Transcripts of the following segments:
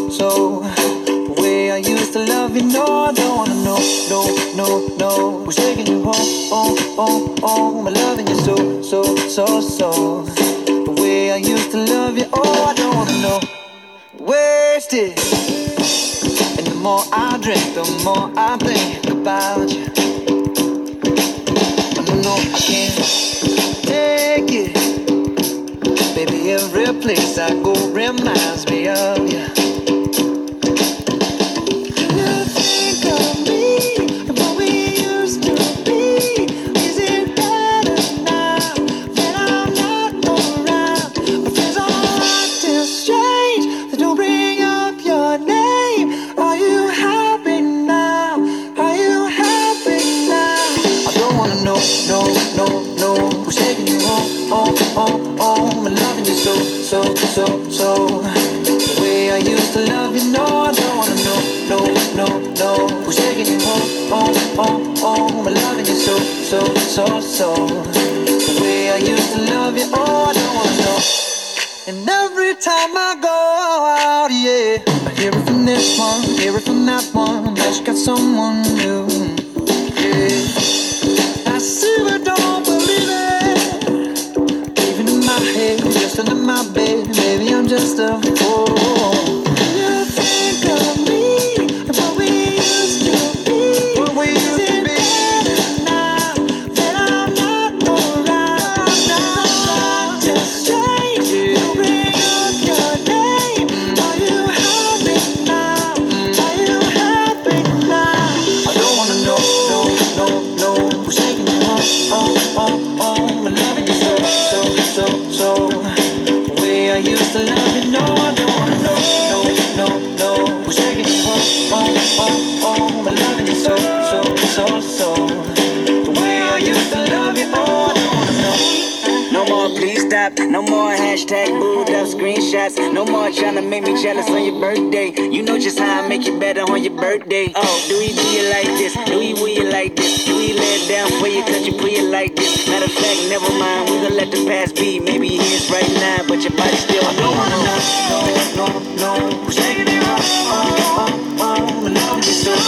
so. The way I used to love you, no, I don't wanna know, no, no, no. Who's taking you home, I'm loving you so. The way I used to love you, oh, I don't wanna know. Wasted. And the more I drink, the more I think about you. No, I can't take it. Baby, every place I go reminds me of you. Do you think of me and what we used to be? Is it better now that I'm not around? My friends are acting strange. They don't bring up your name. Are you happy now? Are you happy now? I don't wanna know, no. Who's taking you home, I'm loving you so. The way I used to love you, no, I don't wanna know, no. Who's taking you home, I'm loving you so. The way I used to love you, oh, I don't wanna know. And every time I go out, yeah, I hear it from this one, hear it from that one, that you got someone new, yeah. I see but don't believe it. Even in my head, just under my bed, maybe I'm just a fool. You think of me and what we used to be. What we used to be. Now that I'm not around, I'm just strange. You bring up your name. Are you happy now? Are you happy now? I don't wanna know, no. Who's taking you home, I'm loving you so. The way I used to love you, no, I don't wanna know, no. Who's taking you home, I'm loving you so. The way I used to love you, oh, I don't wanna know. No more please stop, no more hashtag booed up screenshots. No more trying to make me jealous on your birthday. You know just how I make you better on your birthday. Oh, do we do you like this? Do we will you like this? Do we lay it down for you cause you put it like this? Matter of fact, never mind, we gon' let the past be. Maybe it is right now, but your body still I don't wanna know, no. Who's taking you home, I'm loving you so.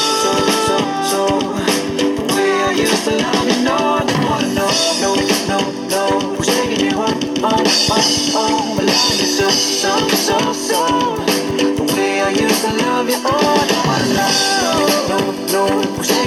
The way I used to love you, no, I don't wanna know, who's taking you home, I'm loving you so. The way I used to love you, oh, I don't wanna know, who's